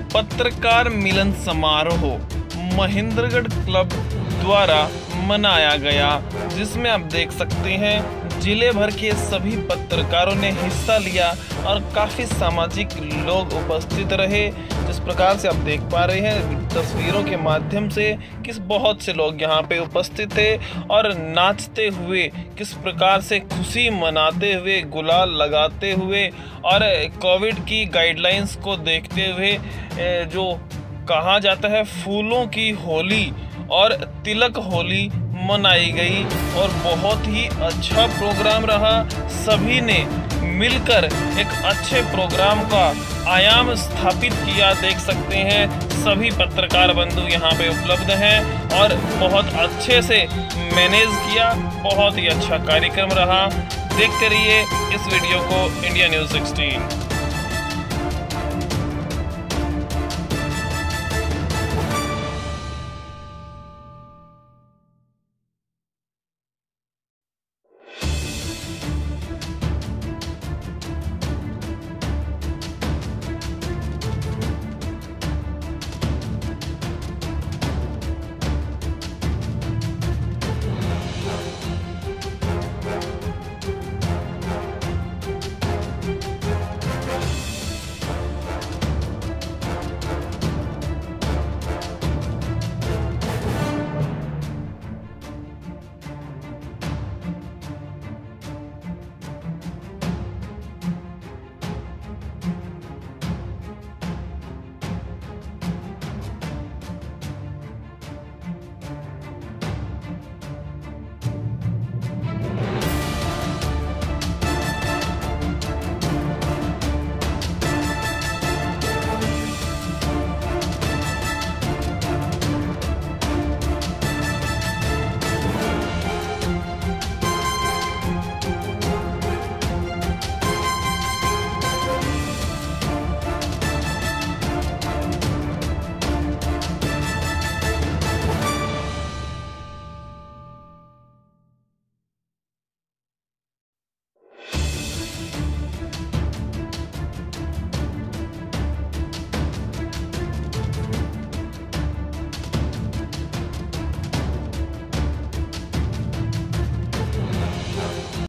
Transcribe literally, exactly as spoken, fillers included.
पत्रकार मिलन समारोह महेंद्रगढ़ क्लब द्वारा मनाया गया, जिसमें आप देख सकते हैं जिले भर के सभी पत्रकारों ने हिस्सा लिया और काफ़ी सामाजिक लोग उपस्थित रहे। जिस प्रकार से आप देख पा रहे हैं तस्वीरों के माध्यम से किस बहुत से लोग यहाँ पे उपस्थित थे और नाचते हुए किस प्रकार से खुशी मनाते हुए, गुलाल लगाते हुए और कोविड की गाइडलाइंस को देखते हुए जो कहा जाता है फूलों की होली और तिलक होली मनाई गई और बहुत ही अच्छा प्रोग्राम रहा। सभी ने मिलकर एक अच्छे प्रोग्राम का आयाम स्थापित किया। देख सकते हैं सभी पत्रकार बंधु यहाँ पे उपलब्ध हैं और बहुत अच्छे से मैनेज किया। बहुत ही अच्छा कार्यक्रम रहा। देखते रहिए इस वीडियो को इंडिया न्यूज़ सिक्सटीन।